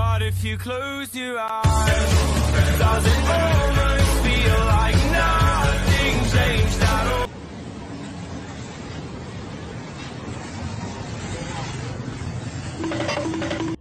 But if you close your eyes, does it almost feel like nothing changed at all?